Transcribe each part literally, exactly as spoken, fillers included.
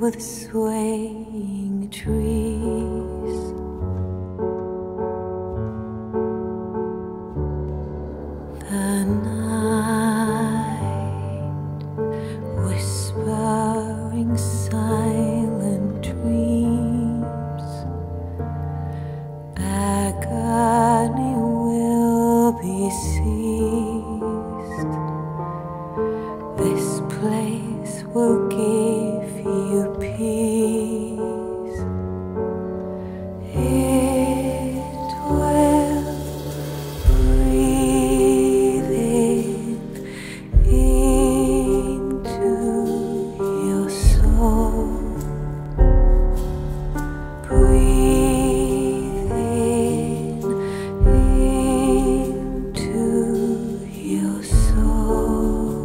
with swaying trees. The night whispering silent dreams. Agony will be ceased. This place will give you peace. It will breathe in into your soul. Breathe in into your soul.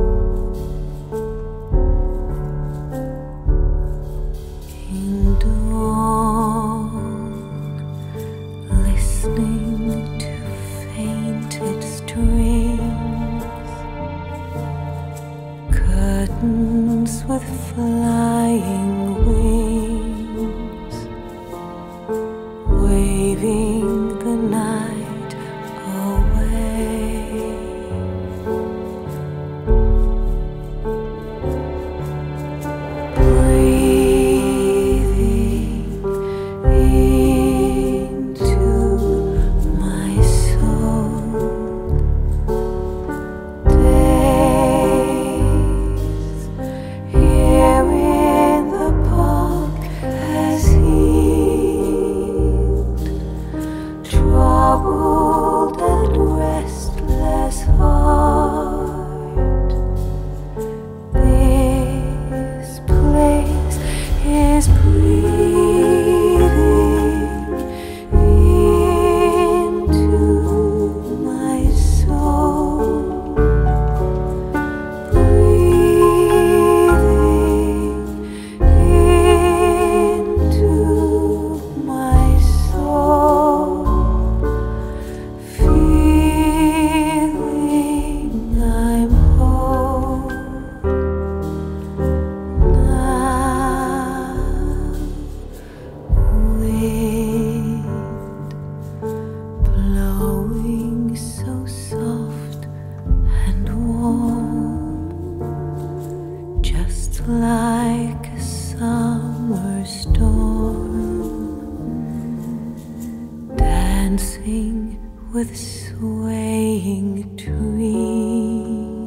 In dawn, listening to fainted strings, curtains with flying wings, waving the night away. Breathing into my soul. Days here in the park has healed troubled and restless heart. This place is breathing into my soul. Breathing into my soul. Feeling I'm whole now. Wind blowing so soft and warm, just like a summer storm, dancing with swaying trees.